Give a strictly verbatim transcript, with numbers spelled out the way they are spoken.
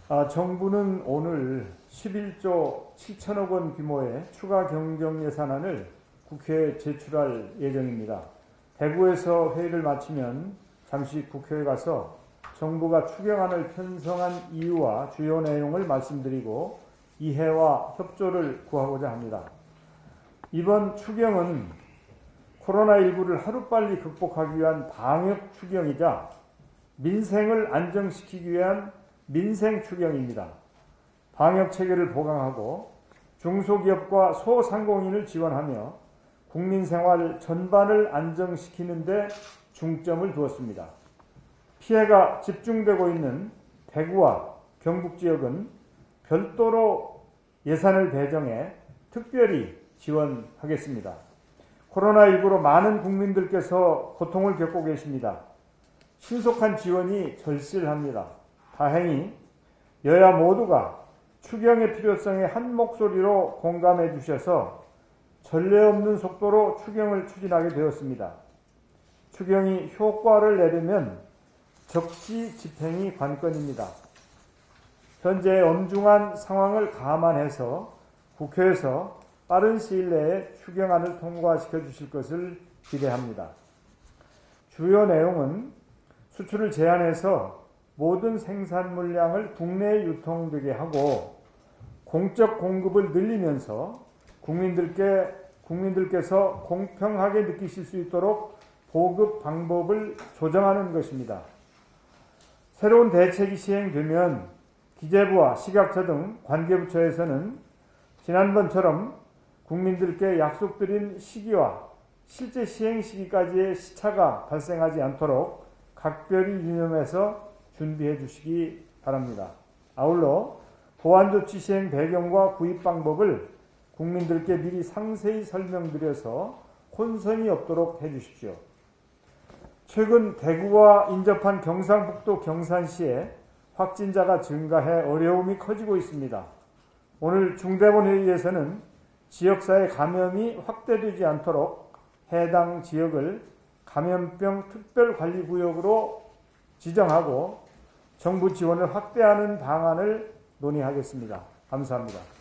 아, 정부는 오늘 십일조 칠천억 원 규모의 추가 경정 예산안을 국회에 제출할 예정입니다. 대구에서 회의를 마치면 잠시 국회에 가서 정부가 추경안을 편성한 이유와 주요 내용을 말씀드리고 이해와 협조를 구하고자 합니다. 이번 추경은 코로나십구를 하루빨리 극복하기 위한 방역 추경이자 민생을 안정시키기 위한 민생 추경입니다. 방역 체계를 보강하고 중소기업과 소상공인을 지원하며 국민 생활 전반을 안정시키는 데 중점을 두었습니다. 피해가 집중되고 있는 대구와 경북 지역은 별도로 예산을 배정해 특별히 지원하겠습니다. 코로나십구로 많은 국민들께서 고통을 겪고 계십니다. 신속한 지원이 절실합니다. 다행히 여야 모두가 추경의 필요성에 한 목소리로 공감해 주셔서 전례 없는 속도로 추경을 추진하게 되었습니다. 추경이 효과를 내려면 적시 집행이 관건입니다. 현재 엄중한 상황을 감안해서 국회에서 빠른 시일 내에 추경안을 통과시켜 주실 것을 기대합니다. 주요 내용은 수출을 제한해서 모든 생산 물량을 국내에 유통되게 하고 공적 공급을 늘리면서 국민들께, 국민들께서 공평하게 느끼실 수 있도록 보급 방법을 조정하는 것입니다. 새로운 대책이 시행되면 기재부와 식약처 등 관계부처에서는 지난번처럼 국민들께 약속드린 시기와 실제 시행 시기까지의 시차가 발생하지 않도록 각별히 유념해서 준비해 주시기 바랍니다. 아울러 보완조치 시행 배경과 구입 방법을 국민들께 미리 상세히 설명드려서 혼선이 없도록 해 주십시오. 최근 대구와 인접한 경상북도 경산시에 확진자가 증가해 어려움이 커지고 있습니다. 오늘 중대본 회의에서는 지역사회 감염이 확대되지 않도록 해당 지역을 감염병 특별관리구역으로 지정하고 정부 지원을 확대하는 방안을 논의하겠습니다. 감사합니다.